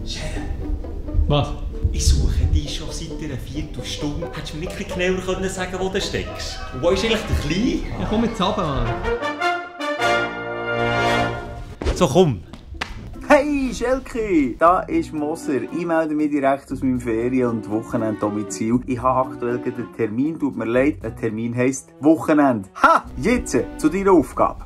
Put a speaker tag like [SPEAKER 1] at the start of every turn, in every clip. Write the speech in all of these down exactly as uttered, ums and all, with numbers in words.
[SPEAKER 1] Sharon.
[SPEAKER 2] Was?
[SPEAKER 1] Ich suche dich schon seit einer Viertelstunde. Hättest du mir nicht ein bisschen genauer können sagen, wo du steckst? Und wo ist eigentlich der Kleine?
[SPEAKER 2] Ja, komm jetzt runter, Mann.
[SPEAKER 1] So, komm.
[SPEAKER 3] Hey Schelke, da ist Moser. Ich melde mich direkt aus meinem Ferien- und Wochenenddomizil. Ich habe aktuell einen Termin, tut mir leid. Der Termin heisst Wochenende. Ha! Jetzt zu deiner Aufgabe.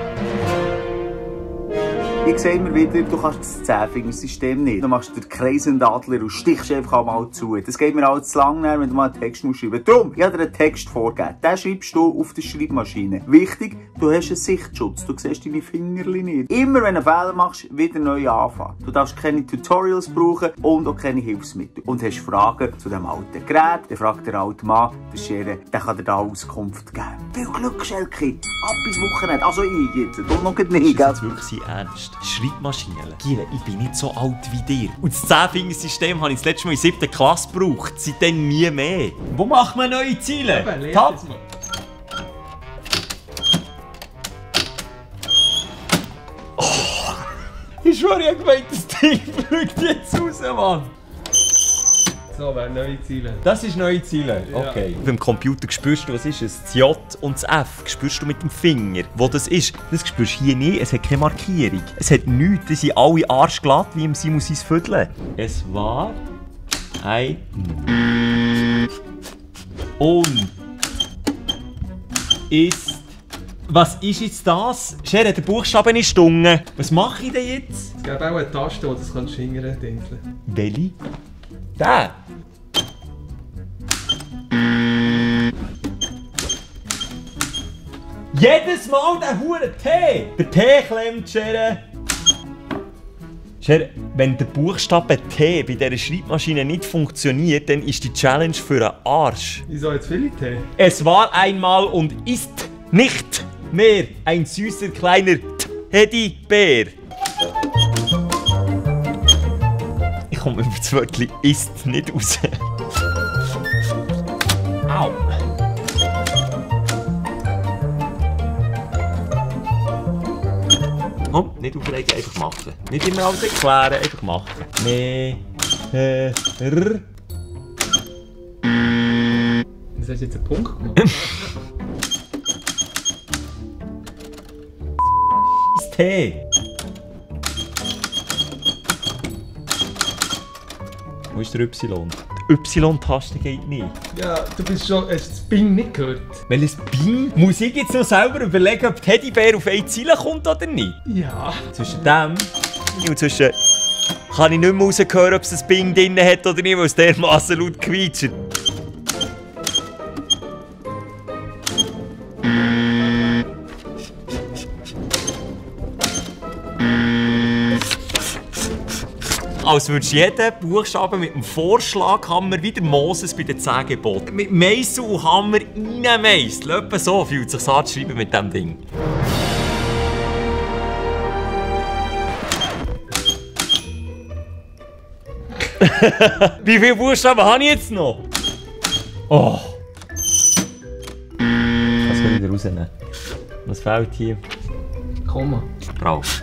[SPEAKER 3] Ich sehe immer wieder, du kannst das Zehnfingersystem nicht. Du machst den kreisenden Adler und stichst einfach mal zu. Das geht mir auch zu lang, wenn du mal einen Text schreiben musst. Darum, ich habe dir einen Text vorgegeben. Den schreibst du auf der Schreibmaschine. Wichtig, du hast einen Sichtschutz. Du siehst deine Fingerli nicht. Immer wenn du einen Fehler machst, wieder neu anfangen. Du darfst keine Tutorials brauchen und auch keine Hilfsmittel. Und hast Fragen zu diesem alten Gerät, dann fragt der alte Mann, der Schere, der kann dir da Auskunft geben. Viel Glück, Schelke. Ab ins Wochenende. Also ich jetzt. Du noch nicht,
[SPEAKER 1] Ist
[SPEAKER 3] gell?
[SPEAKER 1] das wirklich ernst? Schreibmaschine. Giele, ich bin nicht so alt wie dir. Und das Zehnfingersystem habe ich das letzte Mal in der siebten Klasse gebraucht. Seitdem nie mehr. Wo macht man neue Ziele?
[SPEAKER 2] Eben,
[SPEAKER 1] Tab.
[SPEAKER 2] das mal.
[SPEAKER 1] Ich schwöre, ich habe gemeint, das Ding fliegt jetzt raus, Mann.
[SPEAKER 2] So, wer neue Ziele?
[SPEAKER 1] Das ist neue Ziele.
[SPEAKER 2] Ja.
[SPEAKER 1] Okay. Beim Computer spürst du, was ist es? Das J und das F spürst du mit dem Finger. Wo das ist, das spürst du hier nicht. Es hat keine Markierung. Es hat nichts. Die sind alle arschglatt wie im Simon sein Viertel. Es war ein und ist. Was ist jetzt das? Schere, der Buchstaben ist dunkel. Was mache ich denn jetzt?
[SPEAKER 2] Es gibt auch eine Taste, wo das kannst du hingern dinseln.
[SPEAKER 1] Welche? Der? Jedes Mal der hure T! Der T klemmt, Schere. Schere, wenn der Buchstabe T bei dieser Schreibmaschine nicht funktioniert, dann ist die Challenge für einen Arsch.
[SPEAKER 2] Wieso jetzt viele Tee?
[SPEAKER 1] Es war einmal und ist nicht mehr ein süßer kleiner Teddybär. Ich komme über das Wörtchen ist nicht raus. Au! Komm, nicht aufregen, einfach machen. Nicht immer alles erklären, einfach machen. Nee. Äh, r.
[SPEAKER 2] Das hast du jetzt einen Punkt gemacht.
[SPEAKER 1] Das T. Wo ist der Y? Die Y-Taste geht nicht.
[SPEAKER 2] Ja, du bist schon. Hast du das Bing nicht gehört?
[SPEAKER 1] Welches Bing? Muss ich jetzt noch selber überlegen, ob Teddybär auf eine Ziele kommt oder nicht?
[SPEAKER 2] Ja.
[SPEAKER 1] Zwischen dem und zwischen. Kann ich nicht mehr raushören, ob es ein Bing drin hat oder nicht, weil es dermassen laut quietscht. Als würdest du jeden Buchstaben mit dem Vorschlaghammer wie der Moses bei den Zehn Geboten mit Meißel und Hammer reinmeißeln. Etwa so fühlt es sich an zu schreiben mit diesem Ding. Wie viele Buchstaben habe ich jetzt noch? Oh! Das kann ich wieder rausnehmen. Was fehlt hier?
[SPEAKER 2] Komma.
[SPEAKER 1] Brav.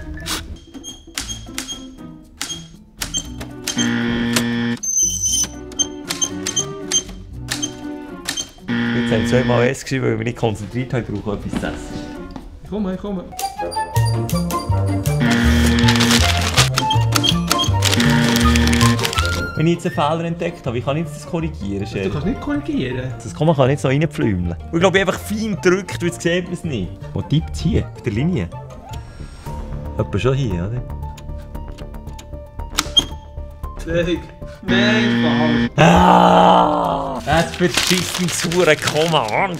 [SPEAKER 1] Jetzt habe ich zweimal S geschrieben, weil ich mich nicht konzentriert habe, ich brauche etwas zu essen.
[SPEAKER 2] Ich komme, ich komme.
[SPEAKER 1] Wenn ich jetzt einen Fehler entdeckt habe, wie kann ich das korrigieren?
[SPEAKER 2] Du kannst nicht korrigieren.
[SPEAKER 1] Das Komma kann ich jetzt noch reinpflümeln. Und ich glaube, ich habe einfach fein gedrückt, weil jetzt sieht man es nicht. Wo tippt es hier? Auf der Linie? Etwa schon hier, oder?
[SPEAKER 2] Nein. Nein, falsch.
[SPEAKER 1] Ah! Das verschissen Hure Komma an.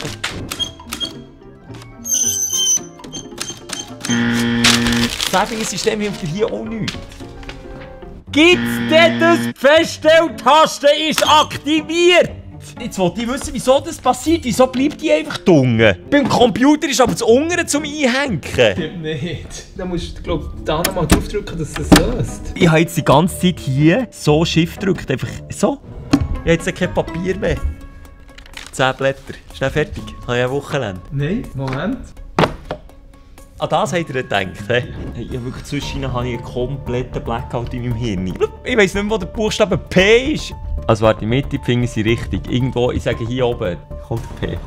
[SPEAKER 1] Das Zehnfingersystem hilft dir hier auch nichts. Gibt's denn das Feststelltaste ist aktiviert? Jetzt wollte ich wissen, wieso das passiert. Wieso bleibt die einfach dunkel? Beim Computer ist aber das Untere zum Einhängen.
[SPEAKER 2] Stimmt nicht. Da musst du, glaub, da nochmal draufdrücken, dass es das löst.
[SPEAKER 1] Ich habe jetzt die ganze Zeit hier so Shift gedrückt. Einfach so. Ich habe jetzt kein Papier mehr. Zehn Blätter. Schnell fertig. Habe ich ein Wochenende.
[SPEAKER 2] Nein, Moment.
[SPEAKER 1] An das habt ihr gedacht, he? Hey, ja, wirklich zwischendurch habe ich einen kompletten Blackout in meinem Hirn. Ich weiss nicht mehr, wo der Buchstabe P ist. Also warte, in der Mitte, die Finger sind richtig. Irgendwo, ich sage hier oben, kommt der P.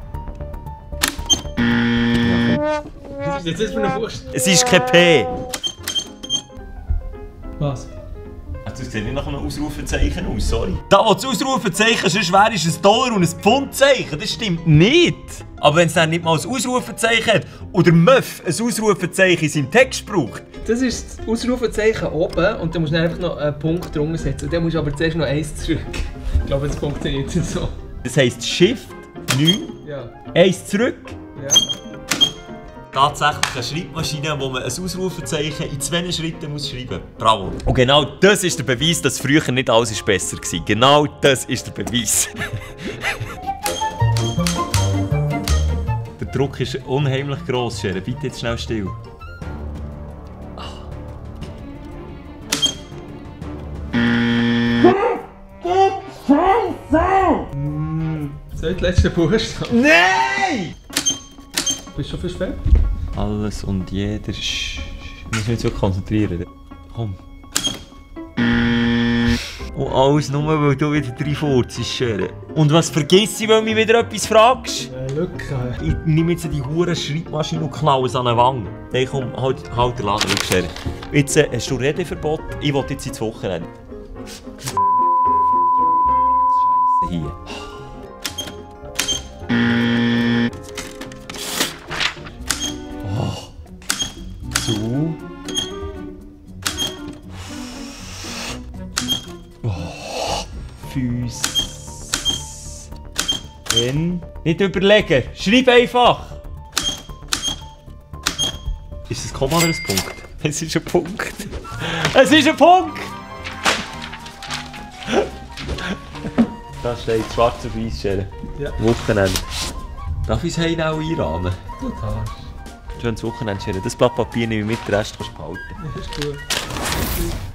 [SPEAKER 2] Was ist jetzt für eine Buchstabe?
[SPEAKER 1] Es ist kein P.
[SPEAKER 2] Was?
[SPEAKER 1] Das sieht nicht nach einem Ausrufezeichen aus, sorry. Da, wo das Ausrufezeichen sonst wäre, ist ein Dollar und ein Pfundzeichen. Das stimmt nicht. Aber wenn es dann nicht mal ein Ausrufezeichen hat oder Möff ein Ausrufezeichen in seinem Text braucht.
[SPEAKER 2] Das ist das Ausrufezeichen oben und dann musst du einfach noch einen Punkt drunter setzen. Dann musst du aber zuerst noch eins zurück. Ich glaube, das funktioniert nicht so.
[SPEAKER 1] Das heisst Shift neun,
[SPEAKER 2] Ja.
[SPEAKER 1] eins zurück.
[SPEAKER 2] Ja.
[SPEAKER 1] Tatsächlich eine Schreibmaschine, wo man ein Ausrufezeichen in zwei Schritten muss schreiben muss. Bravo. Und genau das ist der Beweis, dass früher nicht alles besser war. Genau das ist der Beweis. Der Druck ist unheimlich gross, Schere. Bitte jetzt schnell still.
[SPEAKER 2] So, die letzte Buchstabe.
[SPEAKER 1] Nein!
[SPEAKER 2] Bist du schon für spät?
[SPEAKER 1] Alles und jeder. Ich muss mich jetzt so konzentrieren. Komm. Und alles nur, weil du wieder drei furzest, Schere. Und was vergiss ich, weil du mich wieder etwas fragst?
[SPEAKER 2] Äh, Lücke.
[SPEAKER 1] Ich nehme jetzt die hure Schreibmaschine und knalle es an den Wangen. Hey, komm, halt, halt den Laden, Schere. Jetzt äh, hast du Redeverbot. Ich will jetzt ins Wochenende. Scheiße hier. Zu. Oh. Füß. Wenn. Nicht überlegen. Schreib einfach. Ist es ein Komma oder ein Punkt? Es ist ein Punkt. Es ist ein Punkt! Da steht schwarz auf weiß, Schere.
[SPEAKER 2] Ja.
[SPEAKER 1] Wochenende. Darf ich es heim auch einrahmen?
[SPEAKER 2] Du darfst.
[SPEAKER 1] Schönes Wochenende, Schere. Das Blatt Papier nehme ich mit, den Rest kannst du behalten.
[SPEAKER 2] Das ist gut.